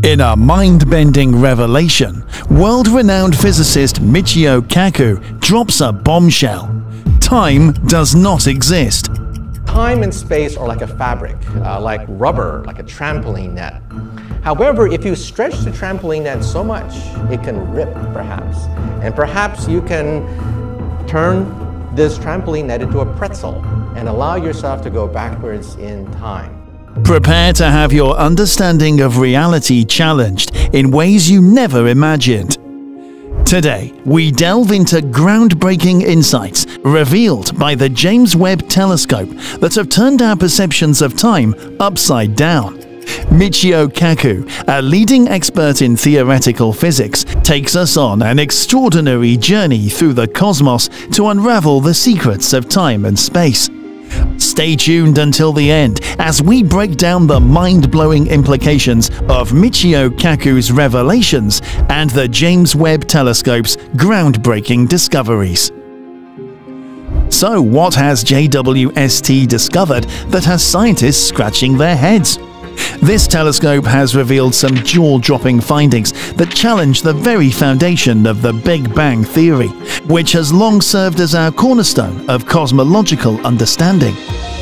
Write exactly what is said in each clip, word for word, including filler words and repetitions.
In a mind-bending revelation, world-renowned physicist Michio Kaku drops a bombshell. Time does not exist. Time and space are like a fabric, uh, like rubber, like a trampoline net. However, if you stretch the trampoline net so much, it can rip, perhaps. And perhaps you can turn this trampoline net into a pretzel and allow yourself to go backwards in time. Prepare to have your understanding of reality challenged in ways you never imagined. Today, we delve into groundbreaking insights revealed by the James Webb Telescope that have turned our perceptions of time upside down. Michio Kaku, a leading expert in theoretical physics, takes us on an extraordinary journey through the cosmos to unravel the secrets of time and space. Stay tuned until the end as we break down the mind-blowing implications of Michio Kaku's revelations and the James Webb Telescope's groundbreaking discoveries. So, what has J W S T discovered that has scientists scratching their heads? This telescope has revealed some jaw-dropping findings that challenge the very foundation of the Big Bang Theory, which has long served as our cornerstone of cosmological understanding.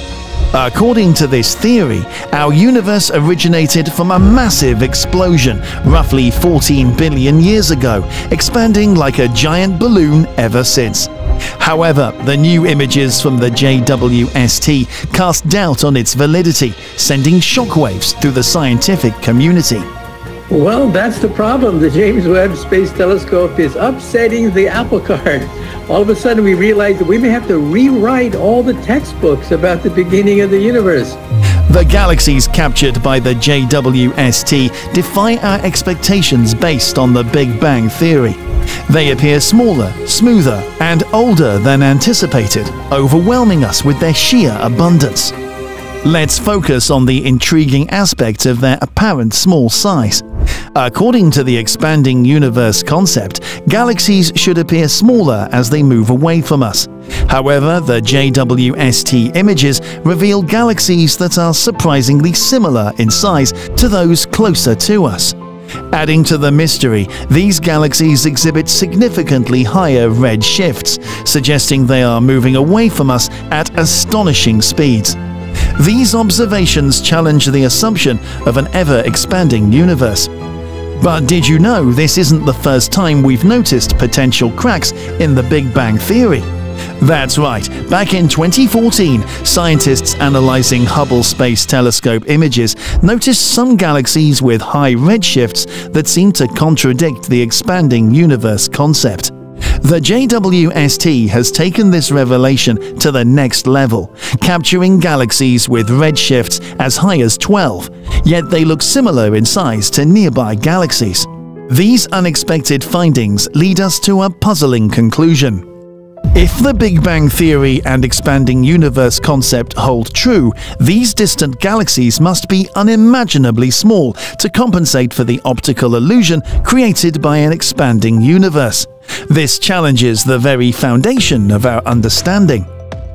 According to this theory, our universe originated from a massive explosion roughly fourteen billion years ago, expanding like a giant balloon ever since. However, the new images from the J W S T cast doubt on its validity, sending shockwaves through the scientific community. Well, that's the problem. The James Webb Space Telescope is upsetting the apple cart. All of a sudden, we realize that we may have to rewrite all the textbooks about the beginning of the universe. The galaxies captured by the J W S T defy our expectations based on the Big Bang Theory. They appear smaller, smoother, and older than anticipated, overwhelming us with their sheer abundance. Let's focus on the intriguing aspect of their apparent small size. According to the expanding universe concept, galaxies should appear smaller as they move away from us. However, the J W S T images reveal galaxies that are surprisingly similar in size to those closer to us. Adding to the mystery, these galaxies exhibit significantly higher red shifts, suggesting they are moving away from us at astonishing speeds. These observations challenge the assumption of an ever-expanding universe. But did you know this isn't the first time we've noticed potential cracks in the Big Bang Theory? That's right, back in twenty fourteen, scientists analyzing Hubble Space Telescope images noticed some galaxies with high redshifts that seem to contradict the expanding universe concept. The J W S T has taken this revelation to the next level, capturing galaxies with redshifts as high as twelve, yet they look similar in size to nearby galaxies. These unexpected findings lead us to a puzzling conclusion. If the Big Bang Theory and expanding universe concept hold true, these distant galaxies must be unimaginably small to compensate for the optical illusion created by an expanding universe. This challenges the very foundation of our understanding.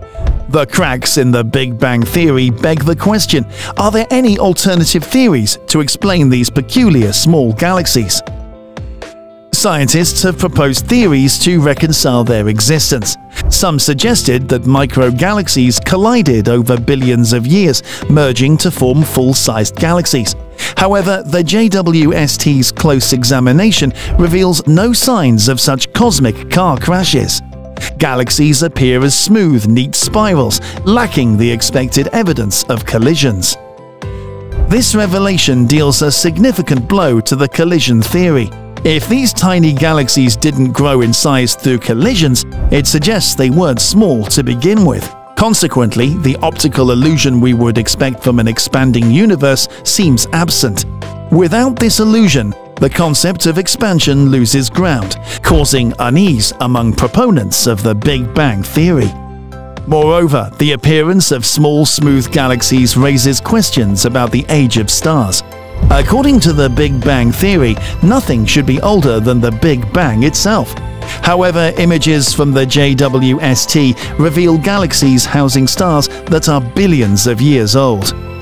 The cracks in the Big Bang Theory beg the question, are there any alternative theories to explain these peculiar small galaxies? Scientists have proposed theories to reconcile their existence. Some suggested that microgalaxies collided over billions of years, merging to form full-sized galaxies. However, the J W S T's close examination reveals no signs of such cosmic car crashes. Galaxies appear as smooth, neat spirals, lacking the expected evidence of collisions. This revelation deals a significant blow to the collision theory. If these tiny galaxies didn't grow in size through collisions, it suggests they weren't small to begin with. Consequently, the optical illusion we would expect from an expanding universe seems absent. Without this illusion, the concept of expansion loses ground, causing unease among proponents of the Big Bang Theory. Moreover, the appearance of small, smooth galaxies raises questions about the age of stars. According to the Big Bang Theory, nothing should be older than the Big Bang itself. However, images from the J W S T reveal galaxies housing stars that are billions of years old.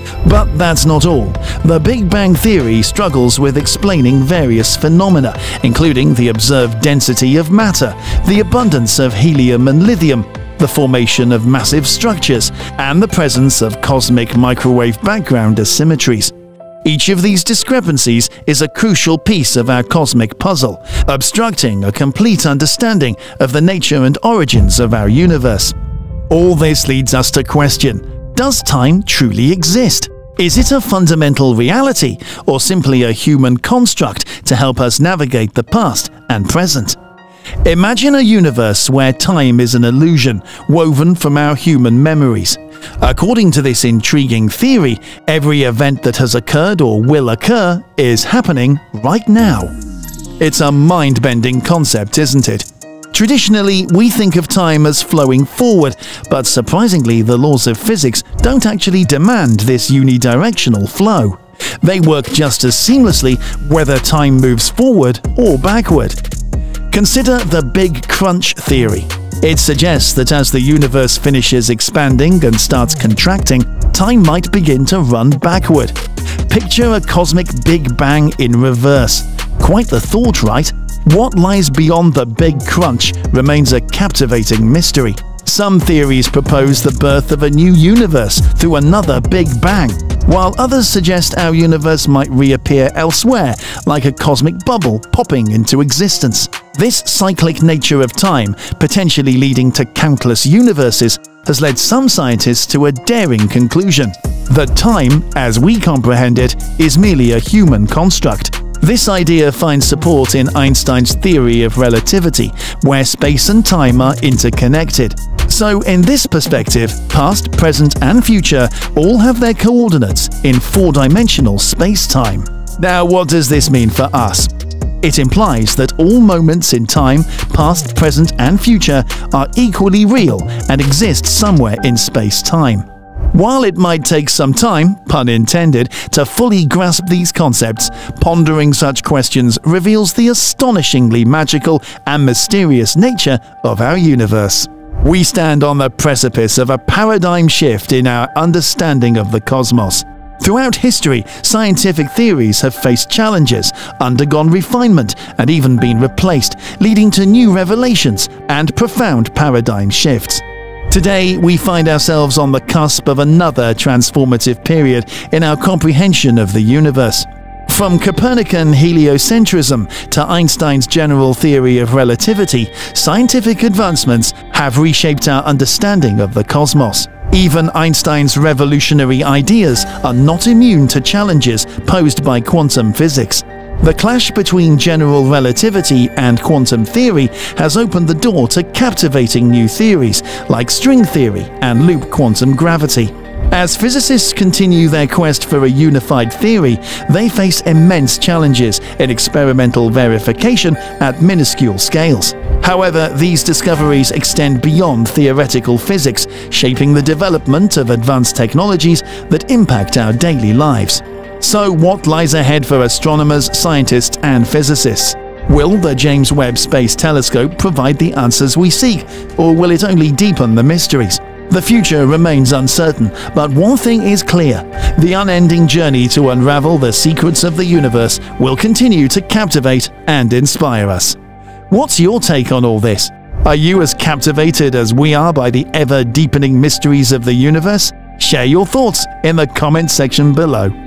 But that's not all. The Big Bang Theory struggles with explaining various phenomena, including the observed density of matter, the abundance of helium and lithium, the formation of massive structures, and the presence of cosmic microwave background asymmetries. Each of these discrepancies is a crucial piece of our cosmic puzzle, obstructing a complete understanding of the nature and origins of our universe. All this leads us to question: does time truly exist? Is it a fundamental reality, or simply a human construct to help us navigate the past and present? Imagine a universe where time is an illusion woven from our human memories. According to this intriguing theory, every event that has occurred or will occur is happening right now. It's a mind-bending concept, isn't it? Traditionally, we think of time as flowing forward, but surprisingly, the laws of physics don't actually demand this unidirectional flow. They work just as seamlessly whether time moves forward or backward. Consider the Big Crunch theory. It suggests that as the universe finishes expanding and starts contracting, time might begin to run backward. Picture a cosmic Big Bang in reverse. Quite the thought, right? What lies beyond the Big Crunch remains a captivating mystery. Some theories propose the birth of a new universe through another Big Bang, while others suggest our universe might reappear elsewhere, like a cosmic bubble popping into existence. This cyclic nature of time, potentially leading to countless universes, has led some scientists to a daring conclusion: that time, as we comprehend it, is merely a human construct. This idea finds support in Einstein's theory of relativity, where space and time are interconnected. So in this perspective, past, present and future all have their coordinates in four-dimensional space-time. Now, what does this mean for us? It implies that all moments in time, past, present and future, are equally real and exist somewhere in space-time. While it might take some time, pun intended, to fully grasp these concepts, pondering such questions reveals the astonishingly magical and mysterious nature of our universe. We stand on the precipice of a paradigm shift in our understanding of the cosmos. Throughout history, scientific theories have faced challenges, undergone refinement, and even been replaced, leading to new revelations and profound paradigm shifts. Today, we find ourselves on the cusp of another transformative period in our comprehension of the universe. From Copernican heliocentrism to Einstein's general theory of relativity, scientific advancements have reshaped our understanding of the cosmos. Even Einstein's revolutionary ideas are not immune to challenges posed by quantum physics. The clash between general relativity and quantum theory has opened the door to captivating new theories like string theory and loop quantum gravity. As physicists continue their quest for a unified theory, they face immense challenges in experimental verification at minuscule scales. However, these discoveries extend beyond theoretical physics, shaping the development of advanced technologies that impact our daily lives. So what lies ahead for astronomers, scientists and physicists? Will the James Webb Space Telescope provide the answers we seek, or will it only deepen the mysteries? The future remains uncertain, but one thing is clear: the unending journey to unravel the secrets of the universe will continue to captivate and inspire us. What's your take on all this? Are you as captivated as we are by the ever-deepening mysteries of the universe? Share your thoughts in the comment section below.